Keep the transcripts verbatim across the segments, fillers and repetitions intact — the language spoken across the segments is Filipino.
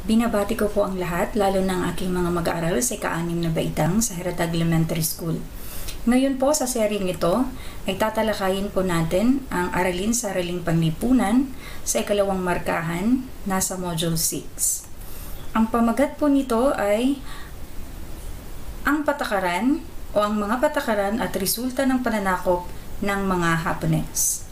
Binabati ko po ang lahat, lalo ng aking mga mag-aaral sa ika-anim na baitang sa Heratag Elementary School. Ngayon po sa seryeng ito ay tatalakayin po natin ang aralin sa Araling Panlipunan sa ikalawang markahan nasa Module six. Ang pamagat po nito ay ang patakaran o ang mga patakaran at resulta ng pananakop ng mga Hapones.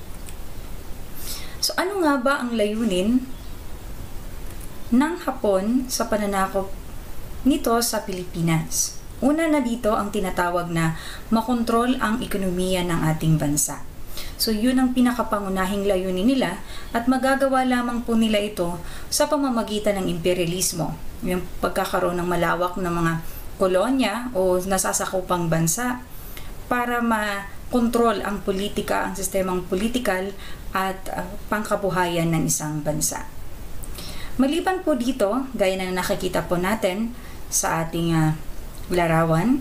So ano nga ba ang layunin ng Hapon sa pananakop nito sa Pilipinas? Una na dito ang tinatawag na makontrol ang ekonomiya ng ating bansa. So yun ang pinakapangunahing layunin nila at magagawa lamang po nila ito sa pamamagitan ng imperialismo, yung pagkakaroon ng malawak na mga kolonya o nasasakupang bansa para makontrol ang politika, ang sistemang politikal at uh, pangkabuhayan ng isang bansa. Maliban po dito, gaya na nakikita po natin sa ating uh, larawan,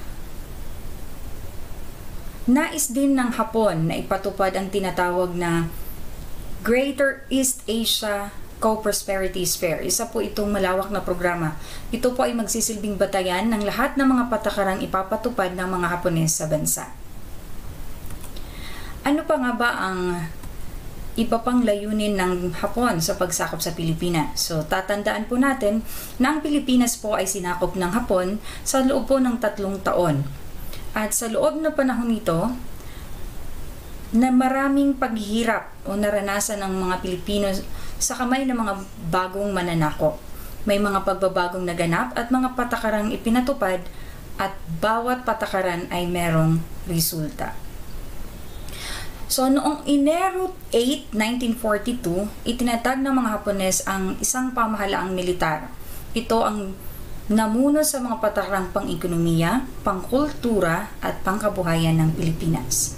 nais din ng Hapon na ipatupad ang tinatawag na Greater East Asia Co-Prosperity Sphere. Isa po itong malawak na programa. Ito po ay magsisilbing batayan ng lahat ng mga patakarang ipapatupad ng mga Hapones sa bansa. Ano pa nga ba ang iba pang layunin ng Hapon sa pagsakop sa Pilipinas? So, tatandaan po natin na ang Pilipinas po ay sinakop ng Hapon sa loob po ng tatlong taon. At sa loob na panahon nito, na maraming paghihirap o naranasan ng mga Pilipino sa kamay ng mga bagong mananakop. May mga pagbabagong naganap at mga patakarang ipinatupad at bawat patakaran ay merong resulta. So, noong Enero eight, nineteen forty-two, itinatag ng mga Hapones ang isang pamahalaang militar. Ito ang namuno sa mga patakarang pang-ekonomiya, pangkultura at pangkabuhayan ng Pilipinas.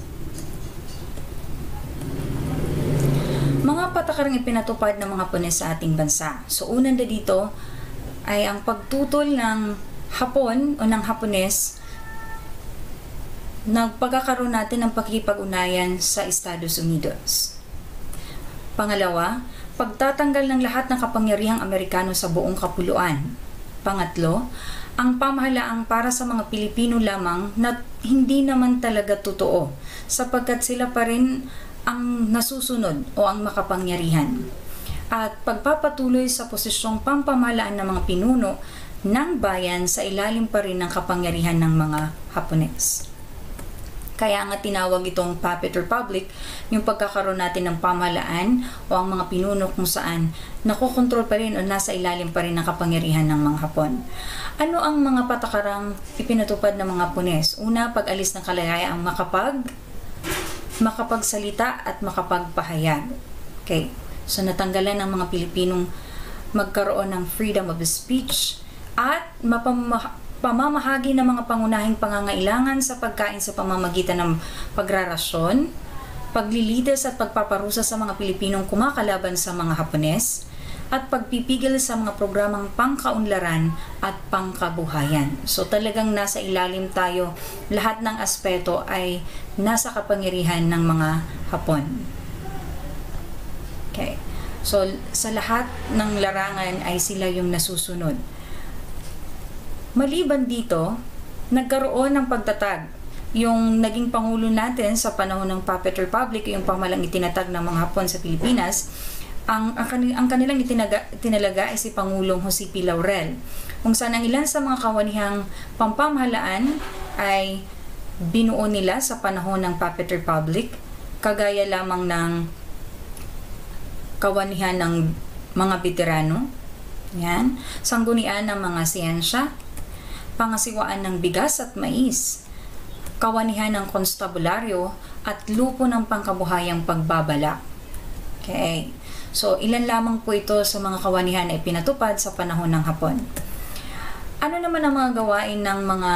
Mga patakarang ipinatupad ng mga Hapones sa ating bansa. So, unang na dito ay ang pagtutol ng Hapon o ng Hapones nagpagkakaroon natin ng pakikipag-unayan sa Estados Unidos. Pangalawa, pagtatanggal ng lahat ng kapangyarihang Amerikano sa buong kapuluan. Pangatlo, ang pamahalaang para sa mga Pilipino lamang na hindi naman talaga totoo sapagkat sila pa rin ang nasusunod o ang makapangyarihan. At pagpapatuloy sa posisyong pampamahalaan ng mga pinuno ng bayan sa ilalim pa rin ng kapangyarihan ng mga Hapones. Kaya nga tinawag itong Puppet Republic, yung pagkakaroon natin ng pamahalaan o ang mga pinuno kung saan nakokontrol pa rin o nasa ilalim pa rin ng kapangyarihan ng mga Hapon. Ano ang mga patakarang ipinatupad ng mga Hapones? Una, pag-alis ng kalayaan, makapag, makapagsalita at makapagpahayag. Okay. So natanggalan ng mga Pilipinong magkaroon ng freedom of speech at mapamah pamamahagi ng mga pangunahing pangangailangan sa pagkain sa pamamagitan ng pagrarasyon, paglilides at pagpaparusa sa mga Pilipinong kumakalaban sa mga Hapones, at pagpipigil sa mga programang pangkaunlaran at pangkabuhayan. So talagang nasa ilalim tayo, lahat ng aspeto ay nasa kapangyarihan ng mga Hapon. Okay. So sa lahat ng larangan ay sila yung nasusunod. Maliban dito, nagkaroon ng pagtatag. Yung naging pangulo natin sa panahon ng Puppet Republic, yung pamalang itinatag ng mga Hapon sa Pilipinas, ang, ang, ang kanilang itinaga, itinalaga ay si Pangulong Jose P. Laurel. Kung saan ang ilan sa mga kawanihang pampamahalaan ay binuo nila sa panahon ng Puppet Republic, kagaya lamang ng kawanihan ng mga veterano, yan, sanggunian ng mga siyensya, pangasiwaan ng bigas at mais, kawanihan ng konstabularyo at lupo ng pangkabuhayang pagbabalak. Okay. So, ilan lamang po ito sa mga kawanihan na ipinatupad sa panahon ng Hapon. Ano naman ang mga gawain ng mga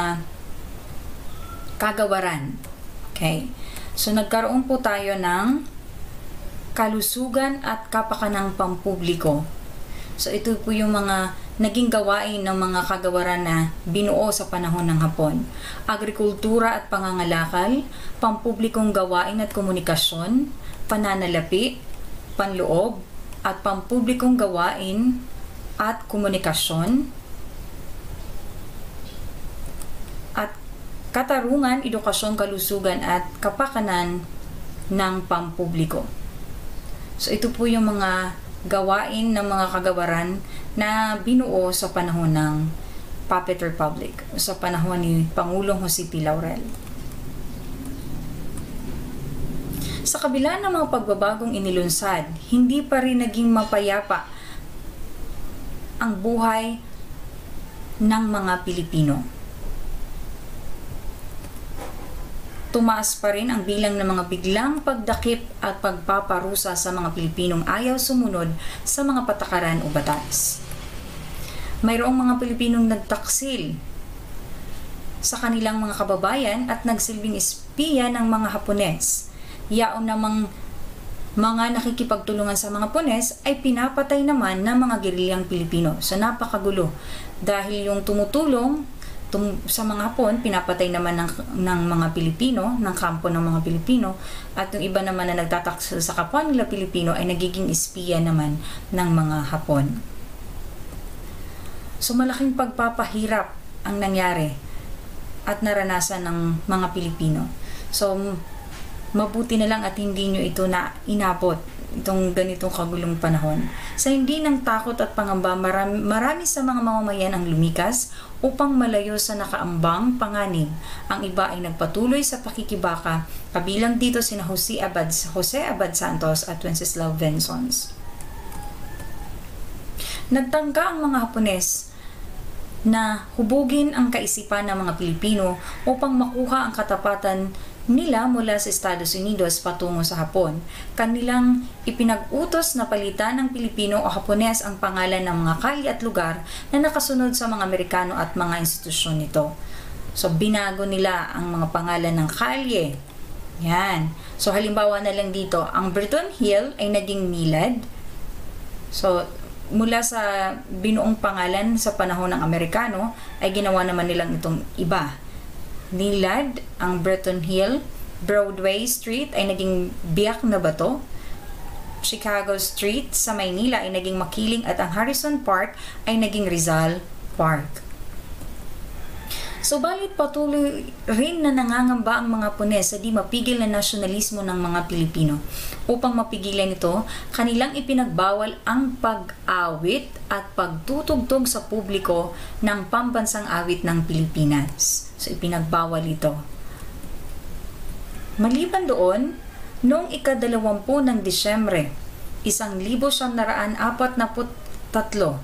kagawaran? Okay. So, nagkaroon po tayo ng kalusugan at kapakanang pampubliko. So, ito po yung mga naging gawain ng mga kagawaran na binuo sa panahon ng Hapon. Agrikultura at pangangalakal, pampublikong gawain at komunikasyon, pananalapi, panloob, at pampublikong gawain at komunikasyon, at katarungan, edukasyon, kalusugan at kapakanan ng pampubliko. So ito po yung mga gawain ng mga kagawaran na binuo sa panahon ng Puppet Republic, sa panahon ni Pangulong Jose P. Laurel. Sa kabila ng mga pagbabagong inilunsad, hindi pa rin naging mapayapa ang buhay ng mga Pilipino. Tumaas pa rin ang bilang ng mga biglang pagdakip at pagpaparusa sa mga Pilipinong ayaw sumunod sa mga patakaran o batas. Mayroong mga Pilipinong nagtaksil sa kanilang mga kababayan at nagsilbing espiya ng mga Hapones. Yaon namang mga nakikipagtulungan sa mga Hapones ay pinapatay naman ng mga gerilyang Pilipino. So napakagulo dahil yung tumutulong tum sa mga Hapon, pinapatay naman ng, ng mga Pilipino, ng kampo ng mga Pilipino, at yung iba naman na nagtataksil sa kapwa nila Pilipino ay nagiging espiya naman ng mga Hapon. So malaking pagpapahirap ang nangyari at naranasan ng mga Pilipino. So mabuti na lang at hindi nyo ito na inabot itong ganitong kagulong panahon. Sa hindi ng takot at pangamba, marami, marami sa mga mamamayan ang lumikas upang malayo sa nakaambang panganib. Ang iba ay nagpatuloy sa pakikibaka, kabilang dito sina Jose Abad, Jose Abad Santos at Wenceslao Venzons. Nagtangka ang mga Hapones na hubugin ang kaisipan ng mga Pilipino upang makuha ang katapatan nila mula sa Estados Unidos patungo sa Hapon. Kanilang ipinag-utos na palitan ng Pilipino o Hapones ang pangalan ng mga kalye at lugar na nakasunod sa mga Amerikano at mga institusyon nito. So binago nila ang mga pangalan ng kalye. Yan. So halimbawa na lang dito, ang Burton Hill ay naging Milad. So mula sa binuong pangalan sa panahon ng Amerikano ay ginawa naman nilang itong iba. Nilad ang Burton Hill, Broadway Street ay naging Biak na Bato, Chicago Street sa Maynila ay naging Makiling at ang Harrison Park ay naging Rizal Park. Subalit patuloy rin na nangangamba ang mga Hapones sa di mapigil na nasyonalismo ng mga Pilipino. Upang mapigilan ito, kanilang ipinagbawal ang pag-awit at pagtutugtog sa publiko ng pambansang awit ng Pilipinas. So ipinagbawal ito. Maliban doon, noong ikadalawampu ng Disyembre, isang libo siyam na raan apat na tatlo,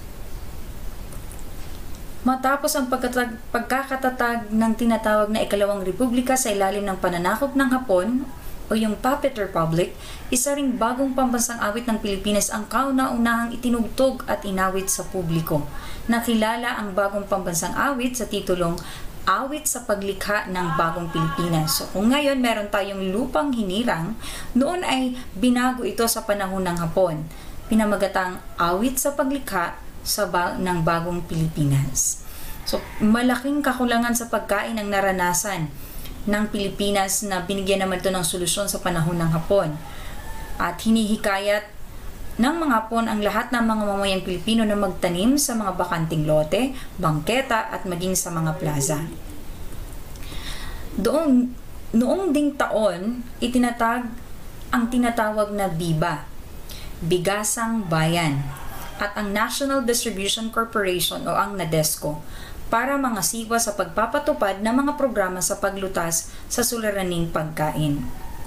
matapos ang pagkakatatag ng tinatawag na ikalawang republika sa ilalim ng pananakop ng Hapon o yung Puppet Republic, isa ring bagong pambansang awit ng Pilipinas ang kauna-unahang itinugtog at inawit sa publiko. Nakilala ang bagong pambansang awit sa titulong Awit sa Paglikha ng Bagong Pilipinas. So kung ngayon meron tayong lupang hinirang, noon ay binago ito sa panahon ng Hapon. Pinamagatang Awit sa Paglikha sa ba ng Bagong Pilipinas. So, malaking kakulangan sa pagkain ang naranasan ng Pilipinas na binigyan naman ito ng solusyon sa panahon ng Hapon. At hinihikayat ng mga Hapon ang lahat ng mga mamayang Pilipino na magtanim sa mga bakanting lote, bangketa at maging sa mga plaza. Doon, noong ding taon, itinatag ang tinatawag na BIBA, Bigasang Bayan, at ang National Distribution Corporation o ang NADESCO para mangasiwa sa pagpapatupad ng mga programa sa paglutas sa suliraning pagkain.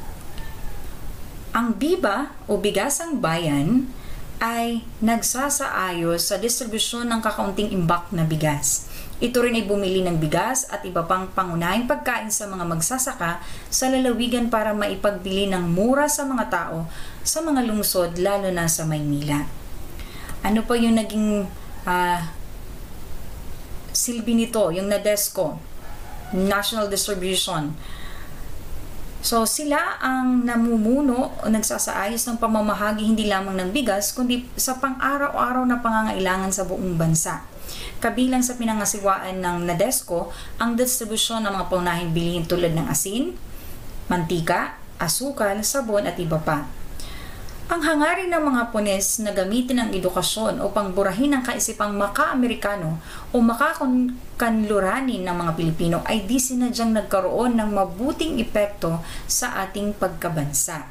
Ang BIBA o Bigasang Bayan ay nagsasaayos sa distribusyon ng kakaunting imbak na bigas. Ito rin ay bumili ng bigas at iba pang pangunahing pagkain sa mga magsasaka sa lalawigan para maipagbili ng mura sa mga tao sa mga lungsod lalo na sa Maynila. Ano pa yung naging uh, silbi nito, yung NADESCO, National Distribution. So sila ang namumuno o nagsasaayos ng pamamahagi hindi lamang ng bigas, kundi sa pang-araw-araw na pangangailangan sa buong bansa. Kabilang sa pinangasiwaan ng NADESCO, ang distribusyon ng mga paunahing bilihin tulad ng asin, mantika, asukal, sabon at iba pa. Ang hangarin ng mga Hapones na gamitin ang edukasyon upang burahin ang kaisipang maka-Amerikano o makakanluranin ng mga Pilipino ay di sinadyang nagkaroon ng mabuting epekto sa ating pagkabansa.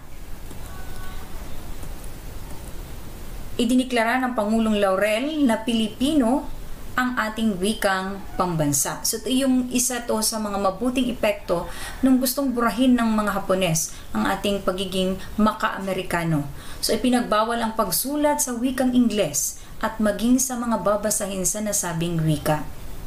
Idiniklara ng Pangulong Laurel na Pilipino ang ating wikang pambansa. So ito yung isa to sa mga mabuting epekto nung gustong burahin ng mga Hapones ang ating pagiging maka-Amerikano. So ipinagbawal ang pagsulat sa wikang Ingles at maging sa mga babasahin sa nasabing wika.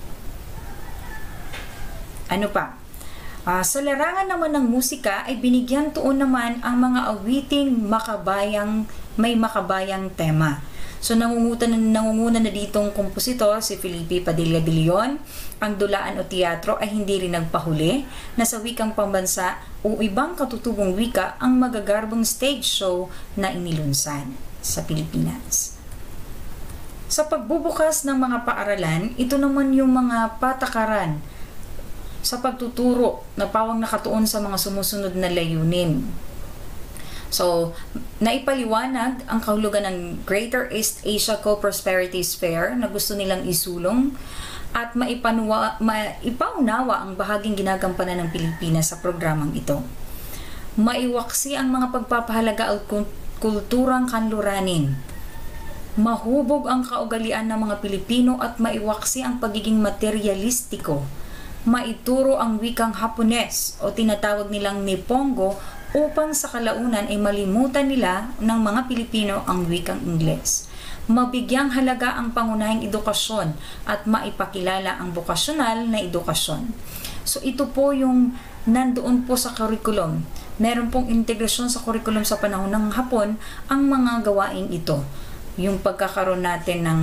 Ano pa? Uh, sa larangan naman ng musika ay binigyan tuon naman ang mga awiting makabayang may makabayang tema. So nangunguna, nangunguna na ditong kompositor si Felipe Padilla de Leon. Ang dulaan o teatro ay hindi rin nagpahuli na sa wikang pambansa o ibang katutubong wika ang magagarbong stage show na inilunsad sa Pilipinas. Sa pagbubukas ng mga paaralan, ito naman yung mga patakaran sa pagtuturo na pawang nakatuon sa mga sumusunod na layunin. So, naipaliwanag ang kahulugan ng Greater East Asia Co-Prosperity Sphere na gusto nilang isulong at maipanwa, maipaunawa ang bahaging ginagampanan ng Pilipinas sa programang ito. Maiwaksi ang mga pagpapahalaga at kulturang kanluranin. Mahubog ang kaugalian ng mga Pilipino at maiwaksi ang pagiging materialistiko. Maituro ang wikang Hapones o tinatawag nilang Nipongo upang sa kalaunan ay malimutan nila ng mga Pilipino ang wikang Ingles. Mabigyang halaga ang pangunahing edukasyon at maipakilala ang bokasyonal na edukasyon. So ito po yung nandoon po sa curriculum. Meron pong integrasyon sa curriculum sa panahon ng Hapon ang mga gawain ito. Yung pagkakaroon natin ng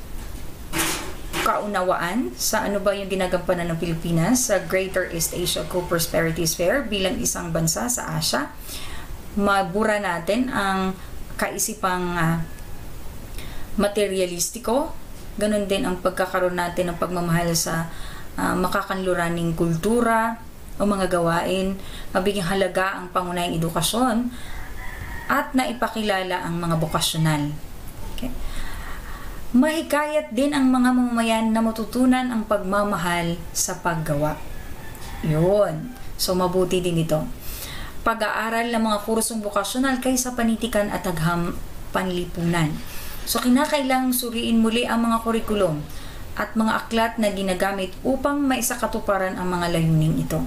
kaunawaan sa ano ba yung ginagampanan ng Pilipinas sa Greater East Asia Co-Prosperity Sphere bilang isang bansa sa Asia. Mabura natin ang kaisipang uh, materialistiko. Ganon din ang pagkakaroon natin ng pagmamahal sa uh, makakanluraning kultura o mga gawain. Mabigyang halaga ang pangunahing edukasyon at naipakilala ang mga bokasyonal. Okay. Mahikayat din ang mga mamamayan na matutunan ang pagmamahal sa paggawa. Yun. So, mabuti din ito. Pag-aaral ng mga kursong bokasyonal kaysa panitikan at agham panlipunan. So, kinakailangang suriin muli ang mga kurikulum at mga aklat na ginagamit upang maisakatuparan ang mga layuning ito.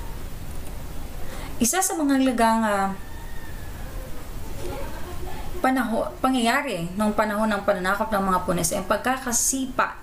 Isa sa mga halagang uh, Panaho, pangyayari noong panahon ng pananakop ng mga Hapones ay ang pagkakasipa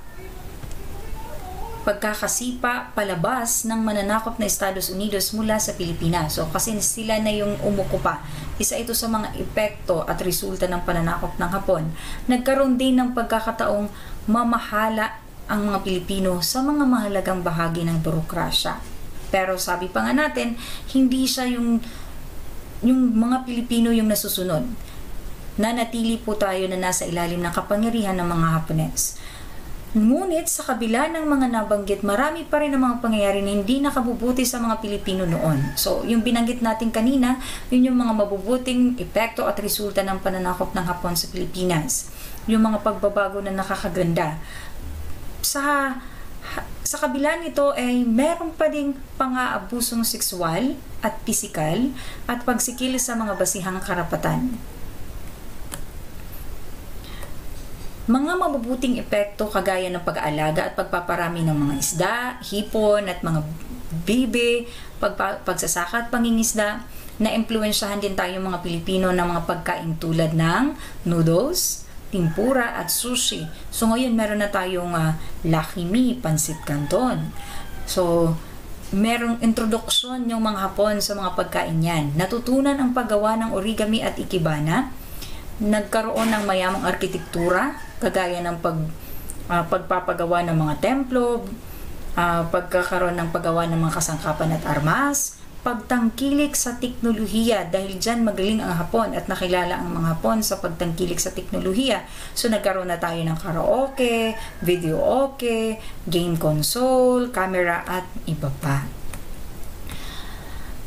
pagkakasipa palabas ng mananakop na Estados Unidos mula sa Pilipinas. So kasi sila na yung umukupa. Isa ito sa mga epekto at resulta ng pananakop ng Hapon. Nagkaroon din ng pagkakataong mamahala ang mga Pilipino sa mga mahalagang bahagi ng burokrasya. Pero sabi pa nga natin, hindi siya yung yung mga Pilipino yung nasusunod. Nanatili po tayo na nasa ilalim ng kapangyarihan ng mga Hapones. Ngunit sa kabila ng mga nabanggit, marami pa rin ang mga pangyayari na hindi nakabubuti sa mga Pilipino noon. So, yung binanggit natin kanina, yun yung mga mabubuting epekto at resulta ng pananakop ng Hapon sa Pilipinas. Yung mga pagbabago na nakakaganda. Sa sa kabila nito ay meron pa ding pang-aabusong sexual at pisikal at pagsikil sa mga basihang karapatan. Mga mabubuting epekto kagaya ng pag-aalaga at pagpaparami ng mga isda, hipon at mga bibe, pagpa- pagsasaka at pangingisda, na impluwensyahan din tayo mga Pilipino ng mga pagkain tulad ng noodles, tempura at sushi. So ngayon meron na tayong uh, lakimi, pansit canton. So merong introduksyon yung mga Hapon sa mga pagkain yan. Natutunan ang paggawa ng origami at ikebana. Nagkaroon ng mayamang arkitektura, kagaya ng pag, uh, pagpapagawa ng mga templo, uh, pagkakaroon ng paggawa ng mga kasangkapan at armas, pagtangkilik sa teknolohiya, dahil dyan magaling ang Hapon at nakilala ang mga Hapon sa pagtangkilik sa teknolohiya. So nagkaroon na tayo ng karaoke, videoke, game console, camera at iba pa.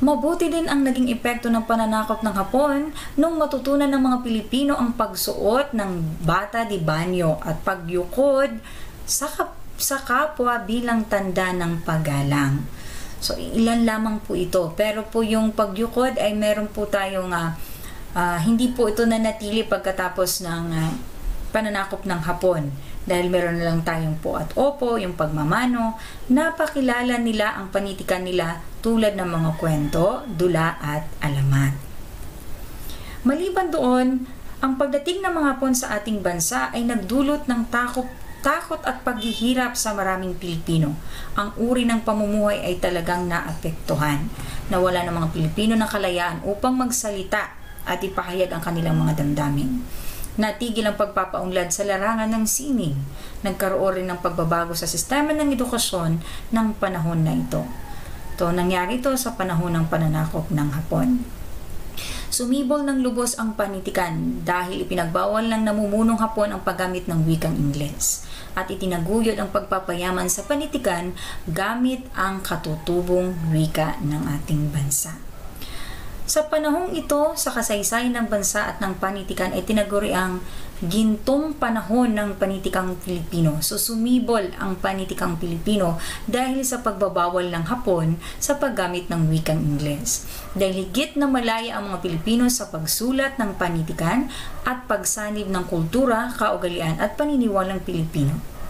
Mabuti din ang naging epekto ng pananakop ng Hapon nung matutunan ng mga Pilipino ang pagsuot ng bata de banyo at pagyukod sa, kap- sa kapwa bilang tanda ng paggalang. So, ilan lamang po ito. Pero po yung pagyukod ay meron po tayong uh, uh, hindi po ito nanatili pagkatapos ng uh, pananakop ng Hapon. Dahil meron na lang tayong po at opo, yung pagmamano, napakilala nila ang panitikan nila tulad ng mga kwento, dula at alamat. Maliban doon, ang pagdating ng mga Hapon sa ating bansa ay nagdulot ng takot, takot at paghihirap sa maraming Pilipino. Ang uri ng pamumuhay ay talagang naapektuhan. Nawala ng mga Pilipino ng kalayaan upang magsalita at ipahayag ang kanilang mga damdamin. Natigil ang pagpapaunlad sa larangan ng sining. Nagkaroon rin ng pagbabago sa sistema ng edukasyon ng panahon na ito. Ito, nangyari ito sa panahon ng pananakop ng Hapon. Sumibol ng lubos ang panitikan dahil ipinagbawal ng namumunong Hapon ang paggamit ng wikang Ingles at itinaguyod ang pagpapayaman sa panitikan gamit ang katutubong wika ng ating bansa. Sa panahong ito, sa kasaysayan ng bansa at ng panitikan ay tinaguri ang gintong panahon ng panitikang Pilipino. So sumibol ang panitikang Pilipino dahil sa pagbabawal ng Hapon sa paggamit ng wikang Ingles. Dahil higit na malaya ang mga Pilipino sa pagsulat ng panitikan at pagsanib ng kultura, kaugalian at paniniwalang Pilipino.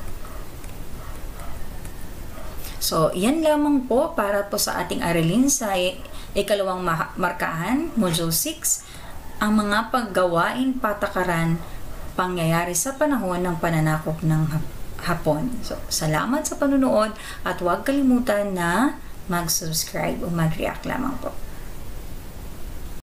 So, yan lamang po para po sa ating aralin sa ikalawang markahan, Module six, ang mga paggawain patakaran pangyayari sa panahon ng pananakop ng Hapon. So, salamat sa panunood at huwag kalimutan na mag-subscribe o mag-react lamang po.